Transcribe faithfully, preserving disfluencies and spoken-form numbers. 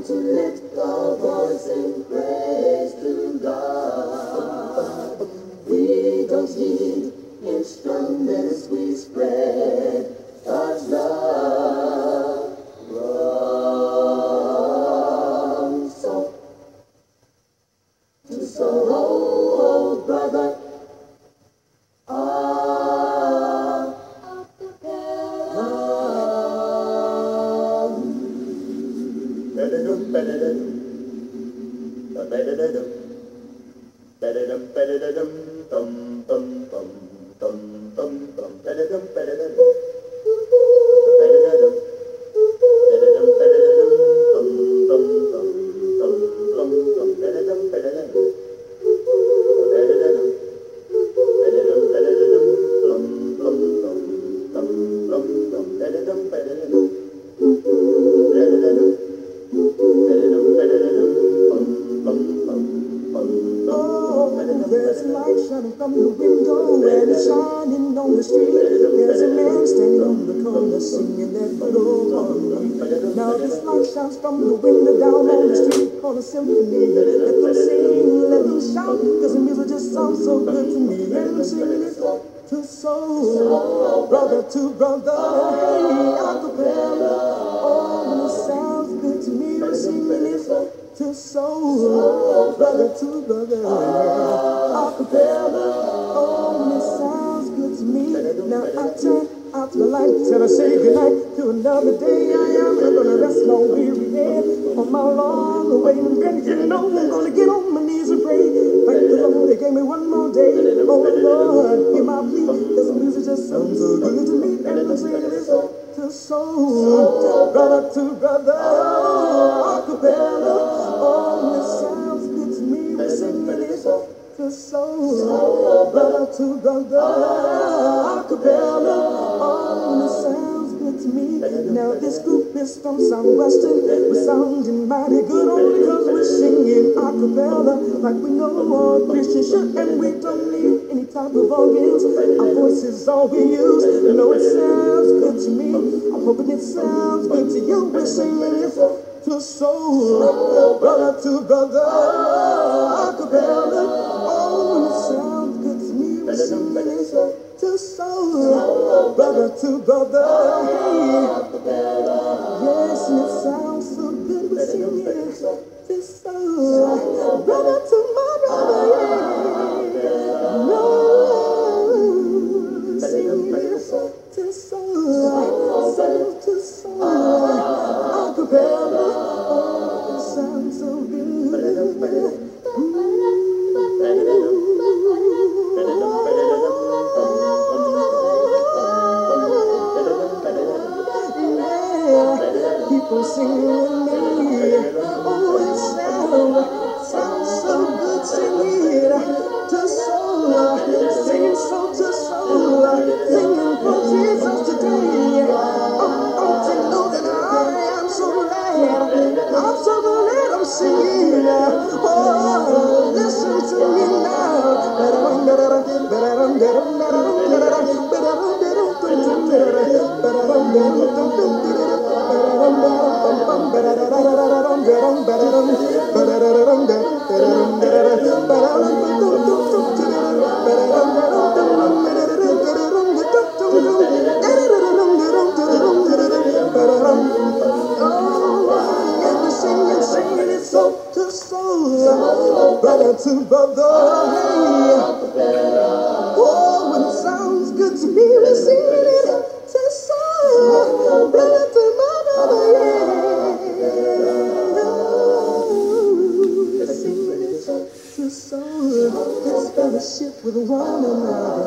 to lift our voice in praise to God. We don't need instruments, we spread God's love from soul to soul, oh, brother. Ah, Acappella. Ba-da-dum, ba-da-dum, ba-da-dum, ba-da-dum, ba-da-dum, dum, dum, dum, dum, dum, dum, ba-da-dum, ba-da-dum, ba-da-dum, ba-da-dum, ba-da-dum, dum, dum, dum, dum, dum, dum, ba-da-dum, ba-da-dum, ba-da-dum, ba-da-dum, ba-da-dum, dum, dum, dum, dum, dum, dum, ba-da-dum, ba-da-dum, ba-da-dum. Oh, there's a light shining from the window and it's shining on the street. There's a man standing on the corner singing that good old harmony. Now this light shines from the window down on the street called a symphony. Let them sing, let them shout, cause the music just sounds so good to me. Let them sing it to soul, brother to brother, hey, Acappella. Oh, when it sounds good to me, we're singing it to soul, brother to brother, yeah. Acappella. Oh, when it sounds good to me. Now I turn out the light till I say goodnight to another day. I am not gonna rest my weary head on my long awaiting bread. You know I'm gonna get on my knees and pray. Thank the Lord, He gave me one more day. Oh Lord, hear my plea, cause the music just sounds so good to me. And I'm singing this to soul, brother to brother, Acappella. Oh, when it sounds good to me, we're singing it to soul, brother to brother, Acappella. Oh, when it sounds good to me. Now this group is from Southwestern. We're sounding mighty good only because we're singing Acappella like we know all Christians should, and we don't need any type of organs. Our voice is all we use. No, it sounds good to me. I'm hoping it sounds good to you. We're singing it to soul, brother to brother, Acappella. Oh, when it sounds good to me, we're singing it to soul, brother to brother, hey. Yes, and it sounds so good, we're singing it to soul, brother to my brother, yeah. No, singing it to soul, soul to soul, Acappella. Oh, it sounds so good. People singing with me. Oh, it sounds, sounds so good singing to soul, singing soul to soul, singing for Jesus today. Oh, don't you know that I am so glad, I'm so glad I'm singing. Oh, listen to me now. Brother to brother, hey. Oh, when it sounds good to me, we're singing it to soul, brother to my brother, yeah. Singing it to soul, this fellowship with one another.